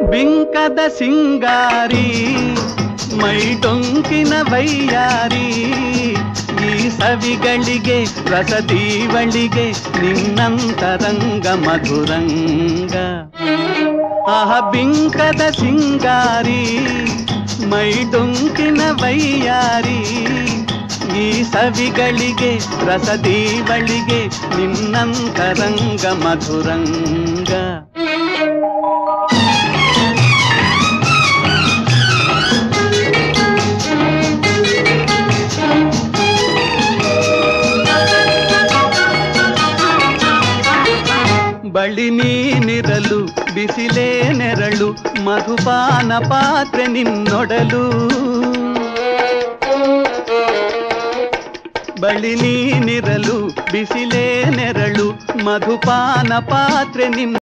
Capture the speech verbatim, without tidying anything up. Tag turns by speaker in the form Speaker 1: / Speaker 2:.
Speaker 1: ಬಿಂಕದ ಸಿಂಗಾರಿ ಮೈಟೊಂಕಿನ ವೈಯಾರಿ ಈ ಸವಿಗಳಿಗೆ ರಸದೀವಳಿಗೆ ನಿನ್ನಂತರಂಗ ಮಧುರಂಗ ಆಹ ಬಿಂಕದ ಸಿಂಗಾರಿ ಮೈಟೊಂಕಿನ ವೈಯಾರಿ ಈ ಸವಿಗಳಿಗೆ ರಸದೀವಳಿಗೆ ನಿನ್ನಂತರಂಗ ಮಧುರಂಗ ಬಳಿ ನೀನಿರಲು ಬಿಸಿಲೇ ನೆರಳು ಮಧುಪಾನ ಪಾತ್ರೆ ನಿನ್ನೊಡಲು ಬಳಿ ನೀನಿರಲು ಬಿಸಿಲೇ ನೆರಳು ಮಧುಪಾನ ಪಾತ್ರೆ ನಿನ್ನ